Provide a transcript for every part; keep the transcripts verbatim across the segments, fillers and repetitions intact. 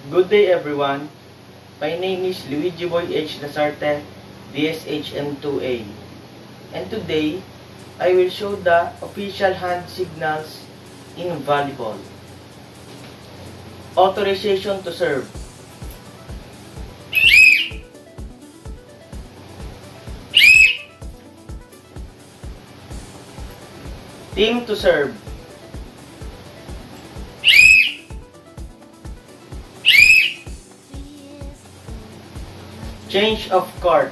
Good day everyone. My name is Luigi Boy H. Lasarte, D S H M two A. And today, I will show the official hand signals in volleyball. Authorization to serve. Team to serve. Change of court.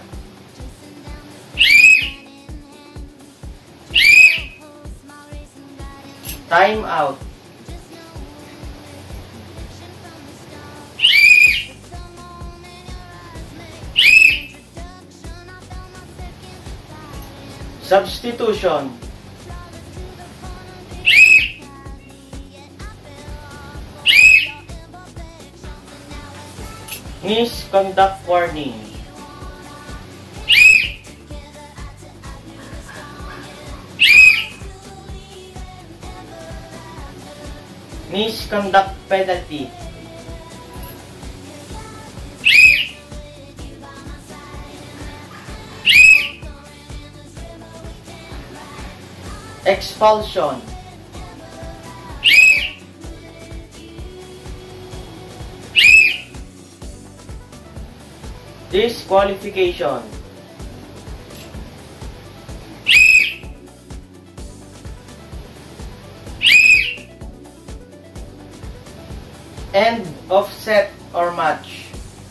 Time out. Substitution. Misconduct warning. Misconduct penalty. Expulsion. Disqualification. End of set or match.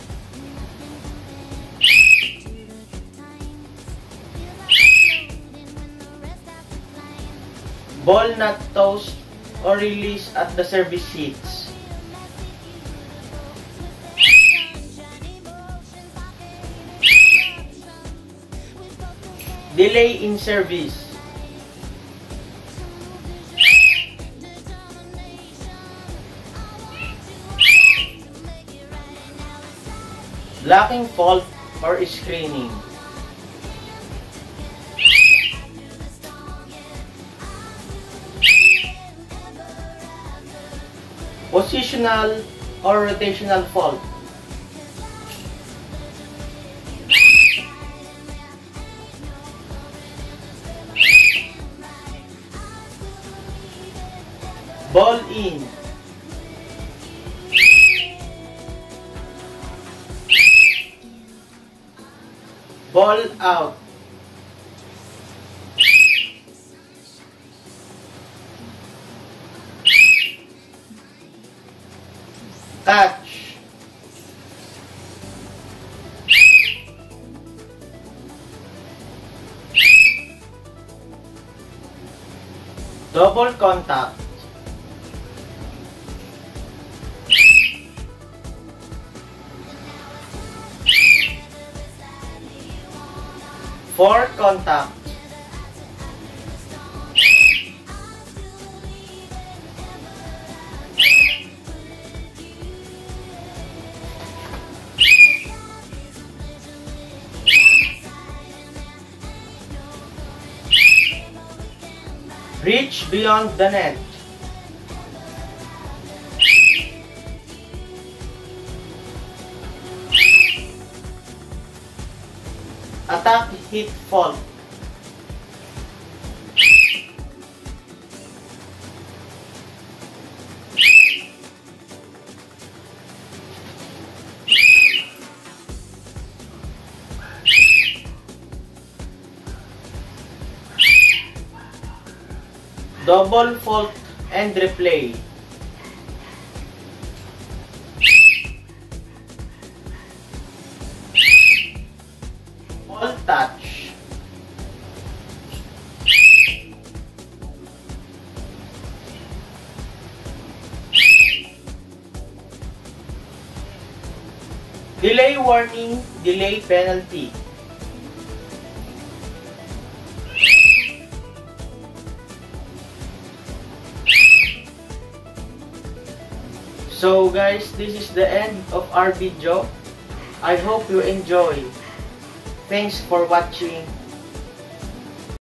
Ball not tossed or released at the service hits. Delay in service. Blocking fault or screening. Positional or rotational fault. Ball in. Ball out. Catch. Double contact. Four contact. Reach beyond the net. Attack hit fault. Double fault and replay. Ball touch. Delay warning, delay penalty. So guys, this is the end of our video. I hope you enjoy. Thanks for watching.